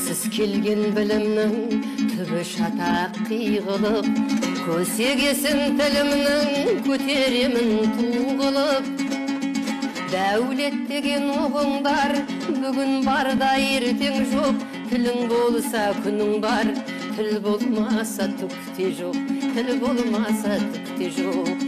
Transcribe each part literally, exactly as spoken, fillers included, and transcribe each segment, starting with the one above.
Сіз келген білімнің түбі шатақ қиғылып, көсегесін тілімнің көтеремін туғылып. Дәулет деген оғыңдар бүгін барда ертең жоқ, тілің болса күнің бар, тіл болмаса түк те жоқ, тіл болмаса түк те жоқ.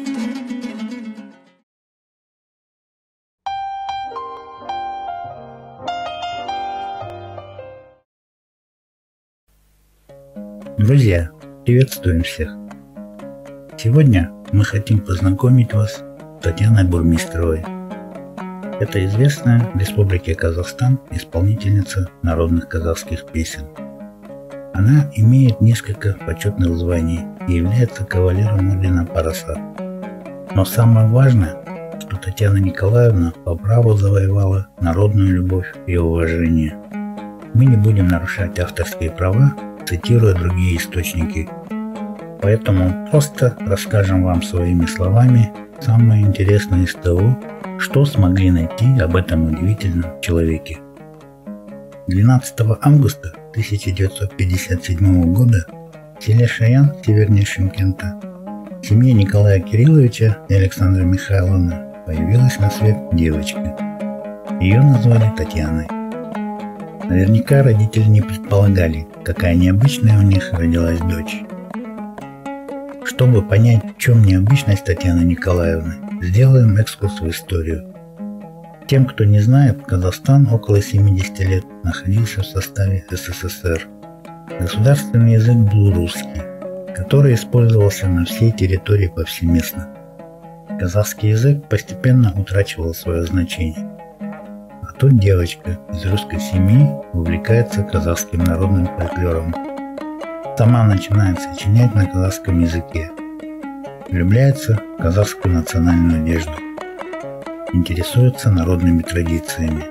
Друзья, приветствуем всех! Сегодня мы хотим познакомить вас с Татьяной Бурмистровой. Это известная в Республике Казахстан исполнительница народных казахских песен. Она имеет несколько почетных званий и является кавалером ордена Парасат. Но самое важное, что Татьяна Николаевна по праву завоевала народную любовь и уважение. Мы не будем нарушать авторские права, цитируя другие источники. Поэтому просто расскажем вам своими словами самое интересное из того, что смогли найти об этом удивительном человеке. двенадцатого августа тысяча девятьсот пятьдесят седьмого года в селе Шаян, севернее Шымкента, в семье Николая Кирилловича и Александры Михайловны появилась на свет девочка. Ее назвали Татьяной. Наверняка родители не предполагали, какая необычная у них родилась дочь. Чтобы понять, в чем необычность Татьяны Николаевны, сделаем экскурс в историю. Тем, кто не знает, Казахстан около семидесяти лет находился в составе СССР. Государственный язык был русский, который использовался на всей территории повсеместно. Казахский язык постепенно утрачивал свое значение. А тут девочка из русской семьи увлекается казахским народным фольклором. Сама начинает сочинять на казахском языке. Влюбляется в казахскую национальную одежду. Интересуется народными традициями.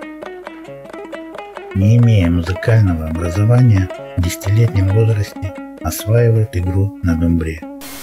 Не имея музыкального образования, в десятилетнем возрасте осваивает игру на думбре.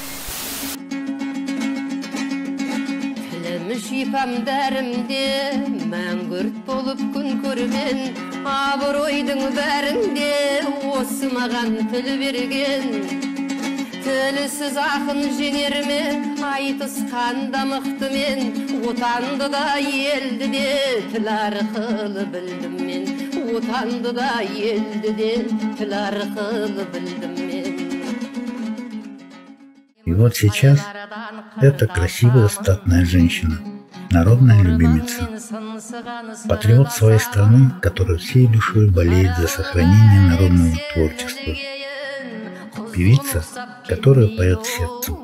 Мәңгүрт болып күн көрген, абыройдың бәрінде осы маған тіл берген. Тілсіз ақын жеңер ме, айтысқанда мықты мен, отанды да елді де тіл арқылы білдім мен. Отанды да елді де тіл арқылы білдім мен. И вот сейчас это красивая статная женщина, народная любимица, патриот своей страны, который всей душой болеет за сохранение народного творчества, певица, которая поет сердцем.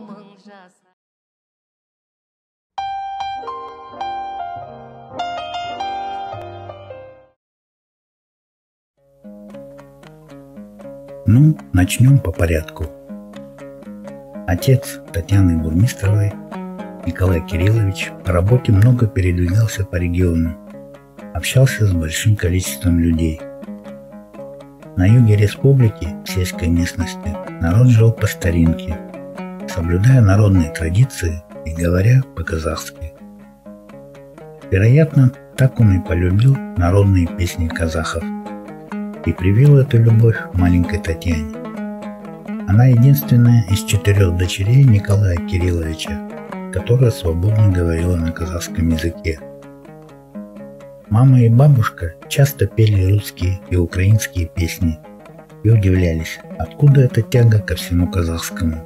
Ну, начнем по порядку. Отец Татьяны Бурмистровой, Николай Кириллович, по работе много передвигался по региону, общался с большим количеством людей. На юге республики, в сельской местности, народ жил по старинке, соблюдая народные традиции и говоря по-казахски. Вероятно, так он и полюбил народные песни казахов и привил эту любовь маленькой Татьяне. Она единственная из четырех дочерей Николая Кирилловича, которая свободно говорила на казахском языке. Мама и бабушка часто пели русские и украинские песни и удивлялись, откуда эта тяга ко всему казахскому.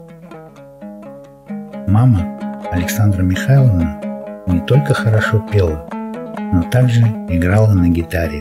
Мама, Александра Михайловна, не только хорошо пела, но также играла на гитаре.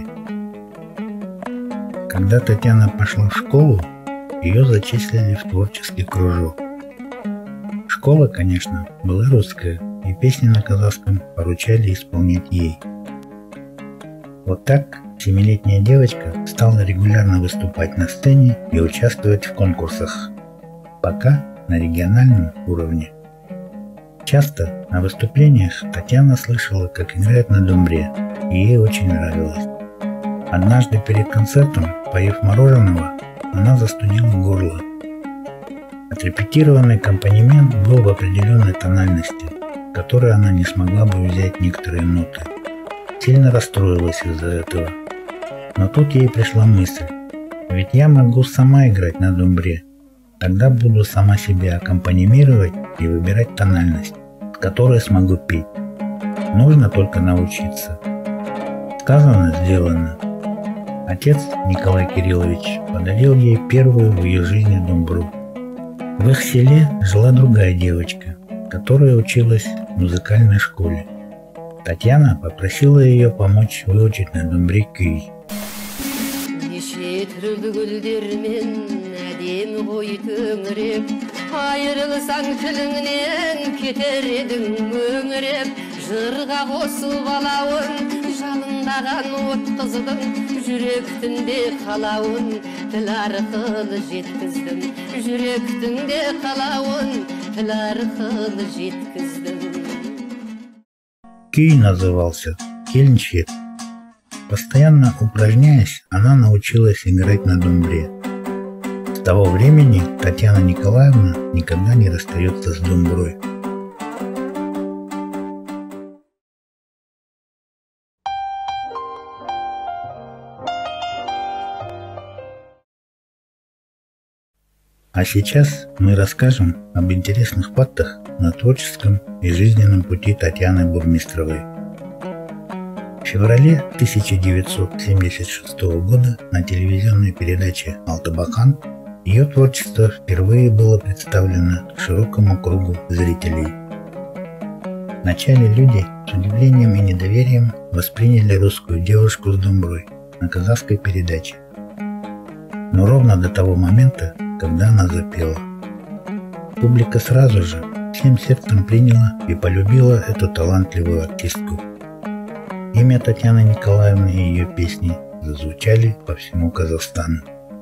Когда Татьяна пошла в школу, ее зачислили в творческий кружок. Школа, конечно, была русская, и песни на казахском поручали исполнять ей. Вот так семилетняя девочка стала регулярно выступать на сцене и участвовать в конкурсах, пока на региональном уровне. Часто на выступлениях Татьяна слышала, как играет на думбре, и ей очень нравилось. Однажды перед концертом, поев мороженого, она застудила горло. Отрепетированный аккомпанемент был в определенной тональности, в которой она не смогла бы взять некоторые ноты. Сильно расстроилась из-за этого. Но тут ей пришла мысль, Ведь я могу сама играть на думбре. Тогда буду сама себе аккомпанимировать и выбирать тональность, с которой смогу петь. Нужно только научиться. Сказано, сделано. Отец Николай Кириллович подарил ей первую в ее жизни думбру. В их селе жила другая девочка, которая училась в музыкальной школе. Татьяна попросила ее помочь выучить на думбре күй. Жырға қосып алауын, жалындаған от қыздың, жүректіңде қалауын, тіл арқылы жеткіздім. Жүректіңде қалауын, тіл арқылы жеткіздім. Күй назывался «Келіншек». Постоянно упражняясь, она научилась играть на думбре. С того времени Татьяна Николаевна никогда не расстается с думброй. А сейчас мы расскажем об интересных фактах на творческом и жизненном пути Татьяны Бурмистровой. В феврале тысяча девятьсот семьдесят шестого года на телевизионной передаче «Алтыбақан» ее творчество впервые было представлено широкому кругу зрителей. Вначале люди с удивлением и недоверием восприняли русскую девушку с думброй на казахской передаче. Но ровно до того момента, когда она запела. Публика сразу же всем сердцем приняла и полюбила эту талантливую артистку. Имя Татьяны Николаевны и ее песни зазвучали по всему Казахстану.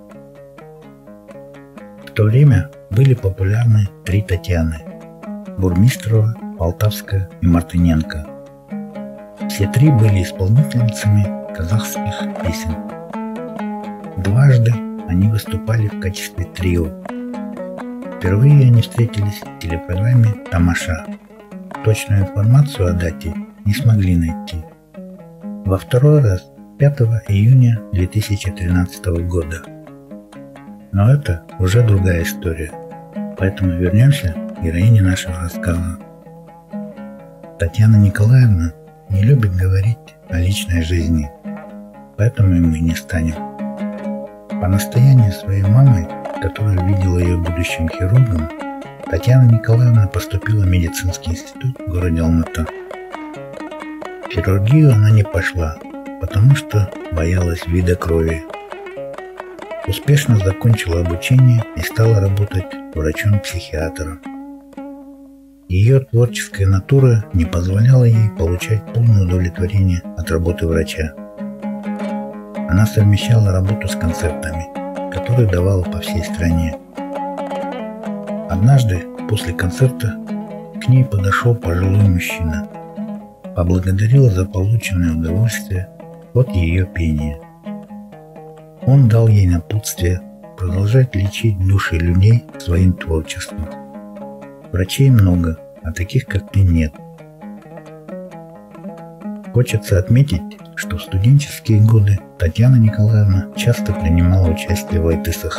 В то время были популярны три Татьяны – Бурмистрова, Полтавская и Мартыненко. Все три были исполнительницами казахских песен. Дважды они выступали в качестве трио. Впервые они встретились в телепрограмме «Тамаша». Точную информацию о дате не смогли найти. Во второй раз пятого июня две тысячи тринадцатого года. Но это уже другая история, поэтому вернемся к героине нашего рассказа. Татьяна Николаевна не любит говорить о личной жизни, поэтому и мы не станем. По настоянию своей мамы, которая видела ее будущим хирургом, Татьяна Николаевна поступила в медицинский институт в городе Алматы. В хирургию она не пошла, потому что боялась вида крови. Успешно закончила обучение и стала работать врачом-психиатром. Ее творческая натура не позволяла ей получать полное удовлетворение от работы врача. Она совмещала работу с концертами, которые давала по всей стране. Однажды, после концерта, к ней подошел пожилой мужчина, поблагодарил за полученное удовольствие от ее пения. Он дал ей напутствие продолжать лечить души людей своим творчеством. Врачей много, а таких, как ты, нет. Хочется отметить, что в студенческие годы Татьяна Николаевна часто принимала участие в айтысах.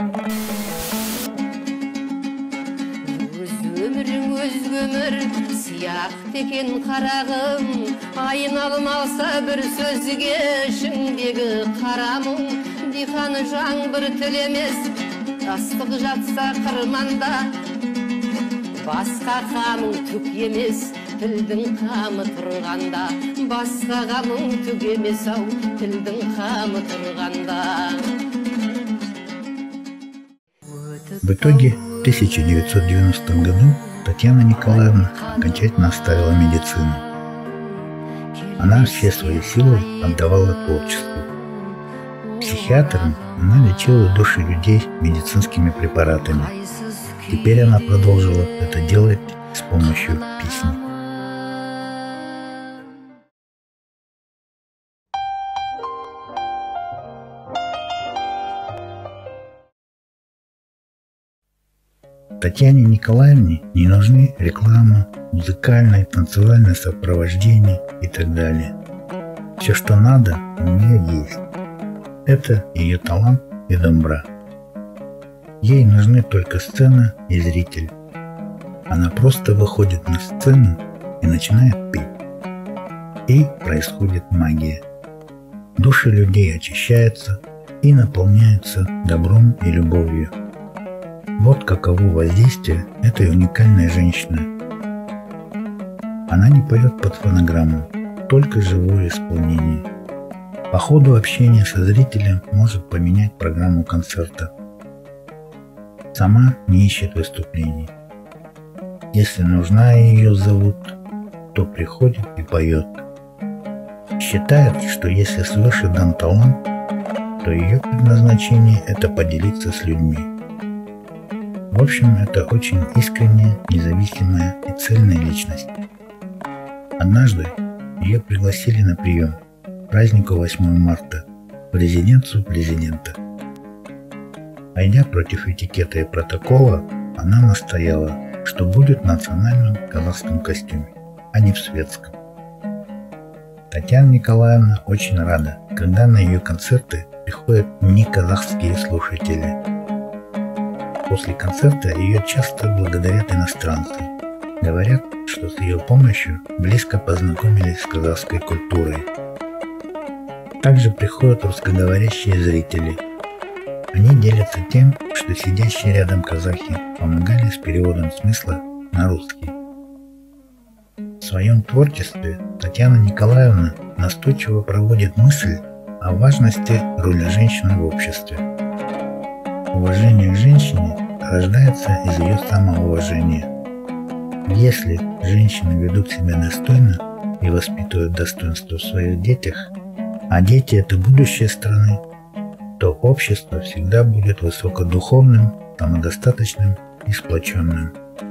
Басқа қамың түк емес, тілдің қамы тұрғанда. Басқа қамың түк емес ау, тілдің қамы тұрғанда. В итоге в тысяча девятьсот девяностом году Татьяна Николаевна окончательно оставила медицину. Она все свои силы отдавала творчеству. Психиатром она лечила души людей медицинскими препаратами. Теперь она продолжила это делать с помощью песни. Татьяне Николаевне не нужны реклама, музыкальное, танцевальное сопровождение и так далее. Все, что надо, у нее есть. Это ее талант и домбра. Ей нужны только сцена и зритель. Она просто выходит на сцену и начинает петь. И происходит магия. Души людей очищаются и наполняются добром и любовью. Вот каково воздействие этой уникальной женщины. Она не поет под фонограмму, только живое исполнение. По ходу общения со зрителем может поменять программу концерта. Сама не ищет выступлений. Если нужна и ее зовут, то приходит и поет. Считает, что если свыше дан талант, то ее предназначение – это поделиться с людьми. В общем, это очень искренняя, независимая и цельная личность. Однажды ее пригласили на прием к празднику восьмого марта в резиденцию президента. Пойдя против этикета и протокола, она настояла, что будет в национальном казахском костюме, а не в светском. Татьяна Николаевна очень рада, когда на ее концерты приходят не казахские слушатели. После концерта ее часто благодарят иностранцы. Говорят, что с ее помощью близко познакомились с казахской культурой. Также приходят русскоговорящие зрители. Они делятся тем, что сидящие рядом казахи помогали с переводом смысла на русский. В своем творчестве Татьяна Николаевна настойчиво проводит мысль о важности роли женщины в обществе. Уважение к женщине рождается из ее самоуважения. Если женщины ведут себя достойно и воспитывают достоинство в своих детях, а дети – это будущее страны, то общество всегда будет высокодуховным, самодостаточным и сплоченным.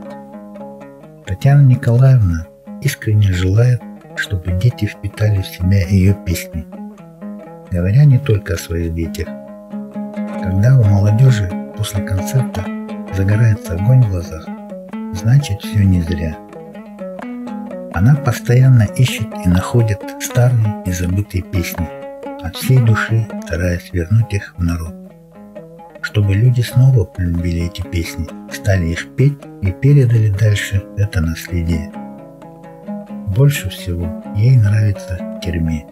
Татьяна Николаевна искренне желает, чтобы дети впитали в себя ее песни, говоря не только о своих детях. Когда у молодежи после концерта загорается огонь в глазах, значит, все не зря. Она постоянно ищет и находит старые и забытые песни, от всей души стараясь вернуть их в народ, чтобы люди снова полюбили эти песни, стали их петь и передали дальше это наследие. Больше всего ей нравится терме.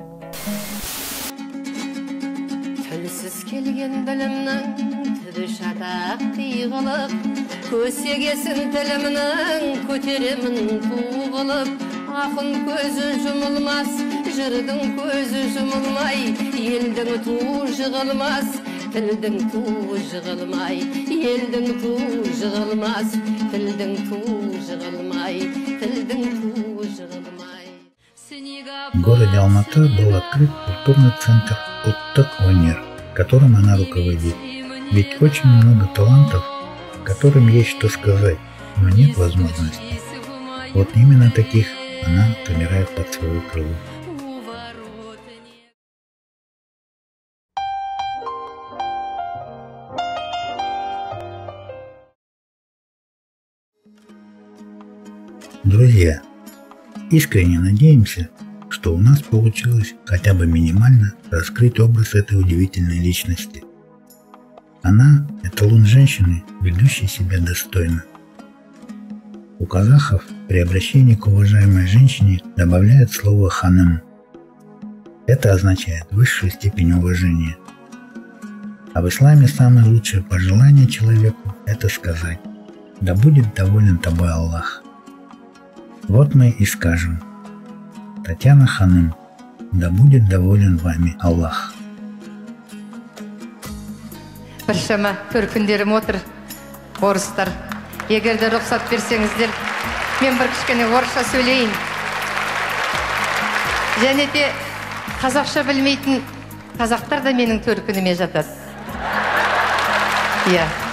Ақын көзі жұмылмас, жырдың көзі жұмылмай, елдің туы жығылмас, тілдің туы жығылмай, елдің туы жығылмас, тілдің туы жығылмай, тілдің туы жығылмай. В городе Алматы был открыт культурный центр «Уттық өнер», которым она руководит. Ведь очень много талантов, которым есть что сказать, но нет возможности. Вот именно таких она собирает под свою крыло. Друзья, искренне надеемся, что у нас получилось хотя бы минимально раскрыть образ этой удивительной личности. Она – эталон женщины, ведущей себя достойно. У казахов при обращении к уважаемой женщине добавляют слово «ханым». Это означает высшую степень уважения. А в исламе самое лучшее пожелание человеку – это сказать: «Да будет доволен тобой Аллах». Вот мы и скажем: Татьяна ханым, да будет доволен вами Аллах. Біршама көркіндерім отыр, орыстар. Егерде рұқсат берсеңіздер, мен бір кішкене орысша сөйлейін. Және де қазақша білмейтін қазақтар да менің төркініме жатады. Иә.